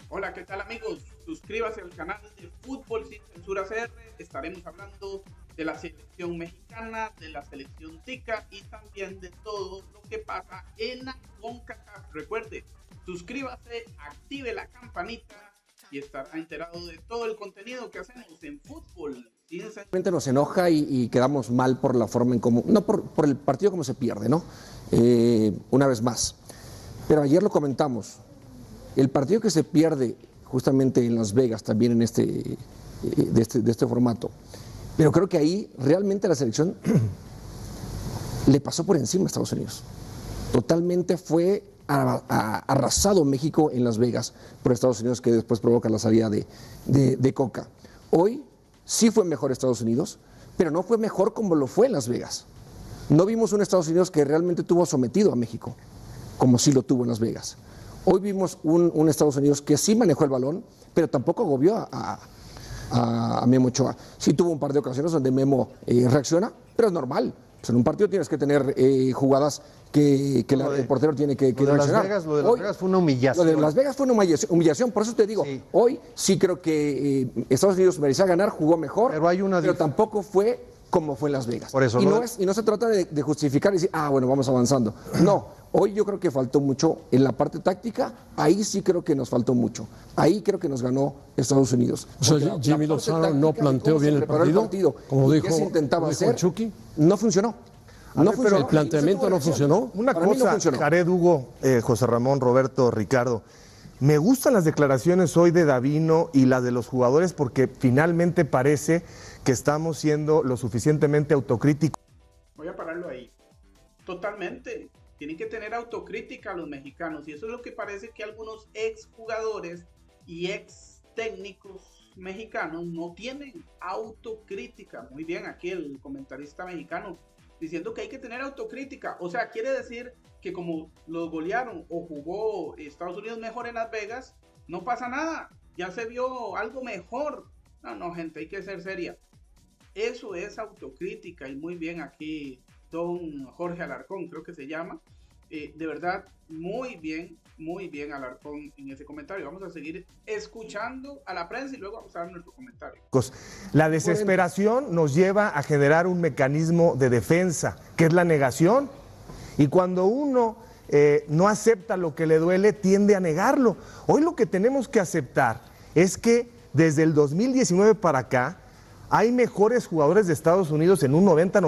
Hola, ¿qué tal amigos? Suscríbase al canal de Fútbol Sin Censura CR. Estaremos hablando de la selección mexicana, de la selección tica y también de todo lo que pasa en la CONCACAF. Recuerde, suscríbase, active la campanita y estará enterado de todo el contenido que hacemos en Fútbol Sin Censura. Realmente nos enoja y quedamos mal por la forma en cómo, no por el partido como se pierde, ¿no? Una vez más. Pero ayer lo comentamos. El partido que se pierde justamente en Las Vegas, también en de este formato, pero creo que ahí realmente la selección le pasó por encima a Estados Unidos. Totalmente fue arrasado México en Las Vegas por Estados Unidos, que después provoca la salida de Coca. Hoy sí fue mejor Estados Unidos, pero no fue mejor como lo fue en Las Vegas. No vimos un Estados Unidos que realmente tuvo sometido a México, como sí lo tuvo en Las Vegas. Hoy vimos un Estados Unidos que sí manejó el balón, pero tampoco agobió a Memo Ochoa. Sí tuvo un par de ocasiones donde Memo reacciona, pero es normal. Pues en un partido tienes que tener jugadas que el portero tiene que reaccionar. Lo de Las Vegas fue una humillación. Lo de Las Vegas fue una humillación, por eso te digo, sí. Hoy sí creo que Estados Unidos merecía ganar, jugó mejor, pero tampoco fue como fue en Las Vegas. Por eso, y no se trata de justificar y decir, bueno, vamos avanzando. No, hoy yo creo que faltó mucho en la parte táctica, ahí sí creo que nos faltó mucho. Ahí creo que nos ganó Estados Unidos. O sea, Jimmy Lozano no planteó bien el partido, como dijo, ¿qué se intentaba hacer? Chucky. No funcionó. Pero el planteamiento no funcionó. Una cosa, Jared, Hugo, José Ramón, Roberto, Ricardo. Me gustan las declaraciones hoy de Davino y las de los jugadores porque finalmente parece que estamos siendo lo suficientemente autocríticos. Voy a pararlo ahí. Totalmente. Tienen que tener autocrítica los mexicanos y eso es lo que parece que algunos exjugadores y ex técnicos mexicanos no tienen autocrítica. Muy bien, aquí el comentarista mexicano diciendo que hay que tener autocrítica. O sea, quiere decir que como los golearon o jugó Estados Unidos mejor en Las Vegas, no pasa nada. Ya se vio algo mejor. No, gente, hay que ser seria. Eso es autocrítica y muy bien aquí don Jorge Alarcón, creo que se llama. De verdad, muy bien Alarcón en ese comentario. Vamos a seguir escuchando a la prensa y luego vamos a dar nuestro comentario. La desesperación nos lleva a generar un mecanismo de defensa, que es la negación. Y cuando uno no acepta lo que le duele, tiende a negarlo. Hoy lo que tenemos que aceptar es que desde el 2019 para acá, hay mejores jugadores de Estados Unidos en un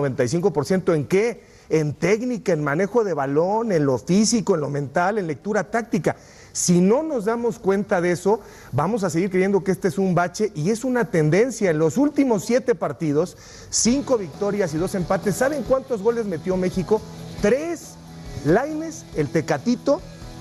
90-95%. ¿En qué? En técnica, en manejo de balón, en lo físico, en lo mental, en lectura táctica. Si no nos damos cuenta de eso, vamos a seguir creyendo que este es un bache y es una tendencia. En los últimos 7 partidos, 5 victorias y 2 empates. ¿Saben cuántos goles metió México? 3. Lainez, el Tecatito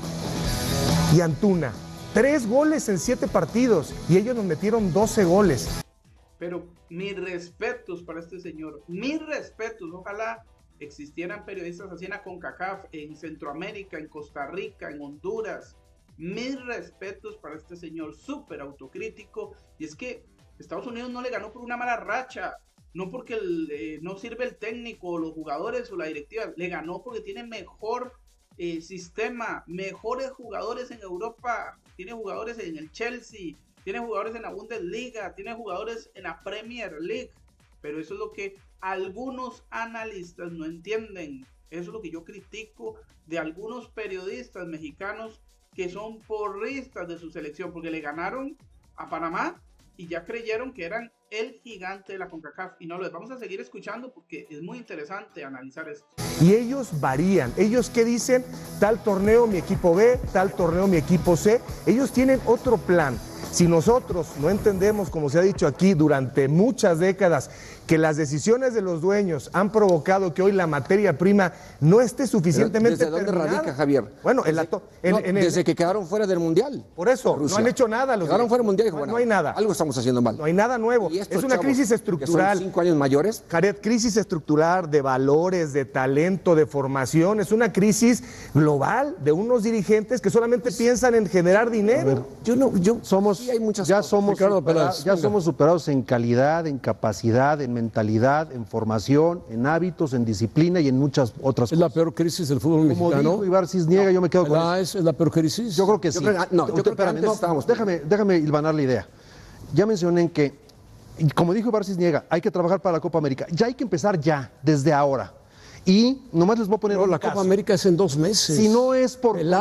y Antuna. 3 goles en 7 partidos y ellos nos metieron 12 goles. Pero mis respetos para este señor, mis respetos. Ojalá existieran periodistas así en la CONCACAF, en Centroamérica, en Costa Rica, en Honduras. Mis respetos para este señor, súper autocrítico. Y es que Estados Unidos no le ganó por una mala racha, no porque no sirve el técnico, o los jugadores o la directiva. Le ganó porque tiene mejor sistema, mejores jugadores en Europa. Tiene jugadores en el Chelsea, tiene jugadores en la Bundesliga, tiene jugadores en la Premier League. Pero eso es lo que algunos analistas no entienden. Eso es lo que yo critico de algunos periodistas mexicanos que son porristas de su selección, porque le ganaron a Panamá y ya creyeron que eran el gigante de la CONCACAF. Y no, los vamos a seguir escuchando porque es muy interesante analizar esto. Y ellos varían. ¿Ellos qué dicen? Tal torneo mi equipo B, tal torneo mi equipo C. Ellos tienen otro plan. Si nosotros no entendemos, como se ha dicho aquí durante muchas décadas, que las decisiones de los dueños han provocado que hoy la materia prima no esté suficientemente ¿Desde dónde radica, Javier? Bueno, desde que quedaron fuera del Mundial. Por eso, Rusia. No han hecho nada. Quedaron fuera del Mundial y no hay nada. Algo estamos haciendo mal. No hay nada nuevo. Es una crisis estructural. Que son 5 años mayores. Jared, crisis estructural de valores, de talento, de formación. Es una crisis global de unos dirigentes que solamente piensan en generar dinero. Somos hay muchas ya cosas. somos superados en calidad, en capacidad, en mentalidad, en formación, en hábitos, en disciplina y en muchas otras cosas. ¿Es la peor crisis del fútbol mexicano? Como dijo Ibar Cisniega, yo me quedo con eso. ¿Es la peor crisis? Yo creo que sí. Déjame hilvanar la idea. Ya mencioné que, como dijo Ibar Cisniega, hay que trabajar para la Copa América. Ya hay que empezar desde ahora. Y nomás les voy a poner la Copa América es en 2 meses. Si no es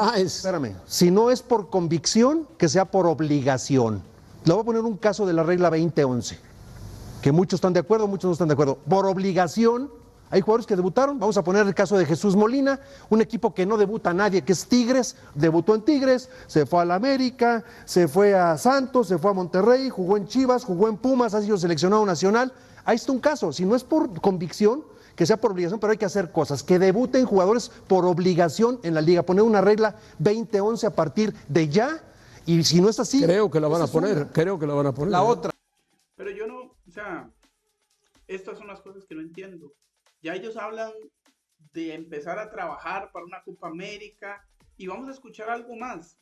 por convicción, que sea por obligación. Le voy a poner un caso de la regla 2011, que muchos están de acuerdo, muchos no están de acuerdo. Por obligación, hay jugadores que debutaron. Vamos a poner el caso de Jesús Molina, un equipo que no debuta a nadie, que es Tigres, debutó en Tigres, se fue a la América, se fue a Santos, se fue a Monterrey, jugó en Chivas, jugó en Pumas, ha sido seleccionado nacional. Ahí está un caso. Si no es por convicción, que sea por obligación, pero hay que hacer cosas, que debuten jugadores por obligación en la liga, poner una regla 2011 a partir de ya, y si no es así... Creo que la van a poner. La otra. Pero yo no, o sea, estas son las cosas que no entiendo. Ya ellos hablan de empezar a trabajar para una Copa América, y vamos a escuchar algo más,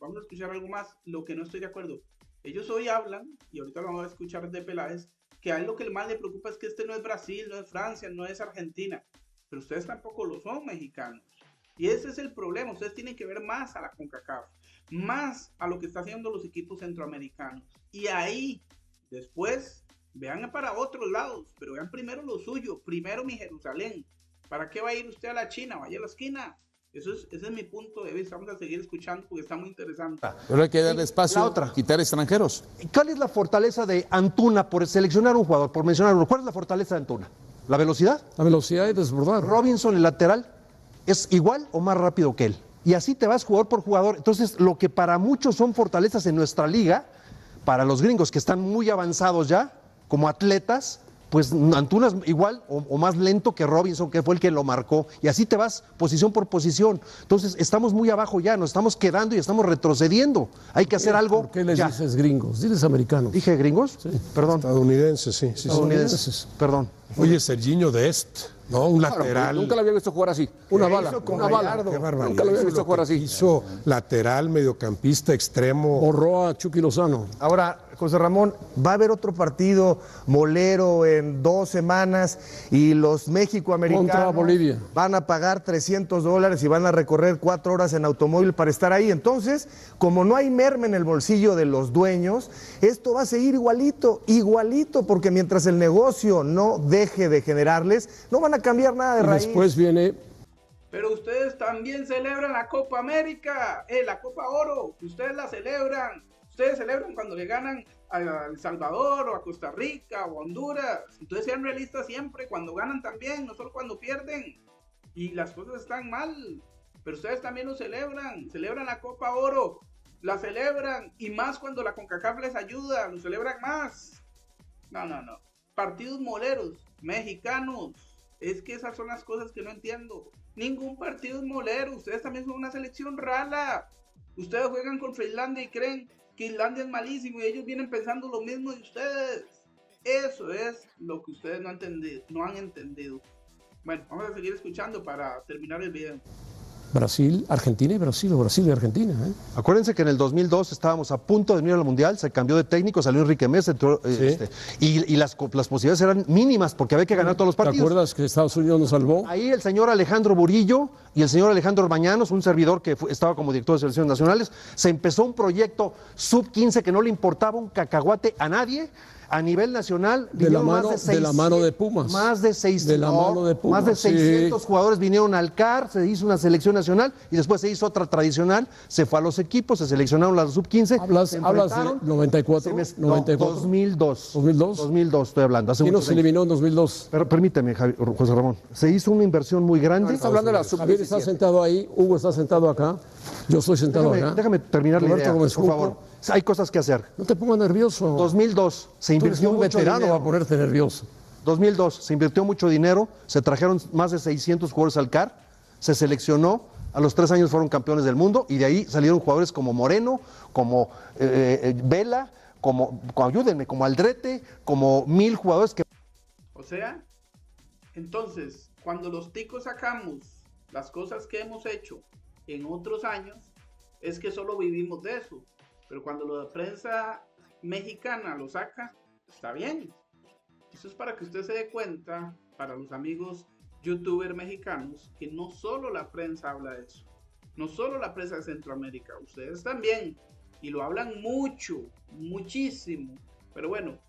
lo que no estoy de acuerdo. Ellos hoy hablan, y ahorita lo vamos a escuchar de Peláez, que a él lo que más le preocupa es que este no es Brasil, no es Francia, no es Argentina, pero ustedes tampoco lo son, mexicanos. Y ese es el problema. Ustedes tienen que ver más a la CONCACAF, más a lo que están haciendo los equipos centroamericanos. Y ahí, después, vean para otros lados, pero vean primero lo suyo, primero mi Jerusalén. ¿Para qué va a ir usted a la China? Vaya a la esquina. Ese es mi punto de vista. Vamos a seguir escuchando porque está muy interesante. Pero hay que darle espacio, quitar extranjeros. ¿Cuál es la fortaleza de Antuna por seleccionar un jugador, por mencionar uno? ¿Cuál es la fortaleza de Antuna? ¿La velocidad? La velocidad y desbordar. Robinson, el lateral, es igual o más rápido que él. Y así te vas jugador por jugador. Entonces, lo que para muchos son fortalezas en nuestra liga, para los gringos que están muy avanzados ya, como atletas, pues Antuna es igual o más lento que Robinson, que fue el que lo marcó, y así te vas posición por posición. Entonces estamos muy abajo ya, nos estamos quedando y estamos retrocediendo. Hay que hacer algo. ¿Por qué les dices gringos? Diles americanos. ¿Dije gringos? Sí. Perdón. Estadounidenses, sí. Estadounidenses. Perdón. Oye, Serginho Dest, ¿no? Un lateral. Nunca lo había visto jugar así. Una bala. Qué barbaridad. Nunca lo había visto jugar así. Hizo lateral, mediocampista, extremo. Borró a Chucky Lozano. Ahora, José Ramón, va a haber otro partido molero en 2 semanas y los mexicoamericanos contra Bolivia van a pagar $300 y van a recorrer 4 horas en automóvil para estar ahí. Entonces, como no hay merma en el bolsillo de los dueños, esto va a seguir igualito, porque mientras el negocio no deje de generarles, no van a cambiar nada de raíz. Después viene... Pero ustedes también celebran la Copa América, la Copa Oro, ustedes la celebran. Ustedes celebran cuando le ganan a El Salvador o a Costa Rica o a Honduras. Entonces sean realistas siempre, cuando ganan también, no solo cuando pierden. Y las cosas están mal, pero ustedes también lo celebran la Copa Oro, la celebran, y más cuando la CONCACAF les ayuda, lo celebran más. No. Partidos moleros, mexicanos, es que esas son las cosas que no entiendo. Ningún partido es molero, ustedes también son una selección rala. Ustedes juegan contra Islandia y creen que Islandia es malísimo y ellos vienen pensando lo mismo de ustedes. Eso es lo que ustedes no han entendido. Bueno, vamos a seguir escuchando para terminar el video. Brasil, Argentina y Brasil, o Brasil y Argentina. Acuérdense que en el 2002 estábamos a punto de venir al Mundial, se cambió de técnico, salió Enrique Mesa, y las posibilidades eran mínimas porque había que ganar todos los partidos. ¿Te acuerdas que Estados Unidos nos salvó? Ahí el señor Alejandro Burillo y el señor Alejandro Bañanos, un servidor que estaba como director de selecciones nacionales, se empezó un proyecto sub-15 que no le importaba un cacahuate a nadie. A nivel nacional, de la mano de Pumas. Más de 600 jugadores vinieron al CAR, se hizo una selección nacional y después se hizo otra tradicional, se fue a los equipos, se seleccionaron las sub-15. ¿Hablas de 94? 2002. ¿2002? 2002 estoy hablando. ¿Quién nos eliminó en 2002? Pero permíteme, José Ramón. Se hizo una inversión muy grande. Está hablando de la sub-17. Javier está sentado ahí, Hugo está sentado acá, yo estoy sentado acá. Déjame terminar la idea, por favor. Hay cosas que hacer. No te pongas nervioso. 2002 se invirtió un mucho veterano dinero. va a ponerte nervioso. 2002 se invirtió mucho dinero, se trajeron más de 600 jugadores al CAR, se seleccionó, a los 3 años fueron campeones del mundo y de ahí salieron jugadores como Moreno, como Vela, como Aldrete, como 1000 jugadores que... O sea, entonces, cuando los ticos sacamos las cosas que hemos hecho en otros años, es que solo vivimos de eso. Pero cuando la prensa mexicana lo saca, está bien. Eso es para que usted se dé cuenta, para los amigos youtubers mexicanos, que no solo la prensa habla de eso, no solo la prensa de Centroamérica, ustedes también, y lo hablan mucho, muchísimo. Pero bueno,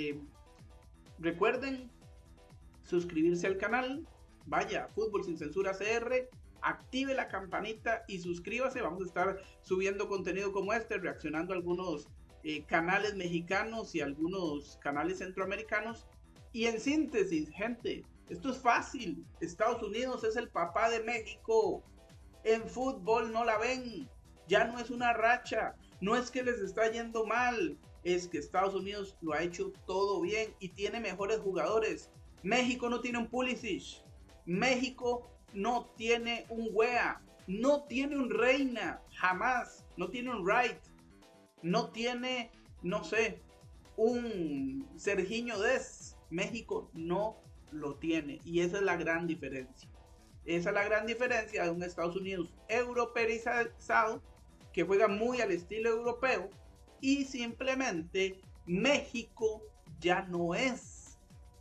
recuerden suscribirse al canal, vaya, Fútbol Sin Censura CR, active la campanita y suscríbase. Vamos a estar subiendo contenido como este, reaccionando a algunos canales mexicanos y algunos canales centroamericanos. Y en síntesis, gente, esto es fácil. Estados Unidos es el papá de México. En fútbol no la ven. Ya no es una racha. No es que les está yendo mal. Es que Estados Unidos lo ha hecho todo bien y tiene mejores jugadores. México no tiene un Pulisic. México no tiene un Wea. No tiene un Reina. Jamás. No tiene un Wright. No tiene, no sé, un Sergiño Dest. México no lo tiene. Y esa es la gran diferencia. Esa es la gran diferencia de un Estados Unidos europeizado, que juega muy al estilo europeo, y simplemente México ya no es,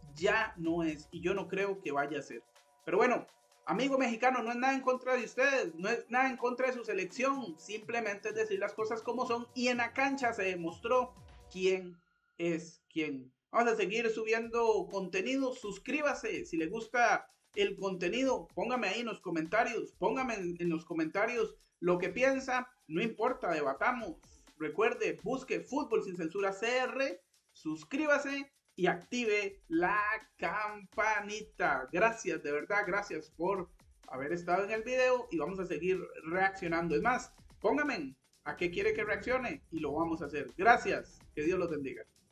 y yo no creo que vaya a ser. Pero bueno, amigo mexicano, no es nada en contra de ustedes, no es nada en contra de su selección, simplemente es decir las cosas como son, y en la cancha se demostró quién es quién. Vamos a seguir subiendo contenido, suscríbase si le gusta el contenido, póngame ahí en los comentarios, póngame en los comentarios lo que piensa, no importa, debatamos. Recuerde, busque Fútbol Sin Censura CR, suscríbase y active la campanita. Gracias, de verdad, gracias por haber estado en el video y vamos a seguir reaccionando. Es más, póngame a qué quiere que reaccione y lo vamos a hacer. Gracias, que Dios los bendiga.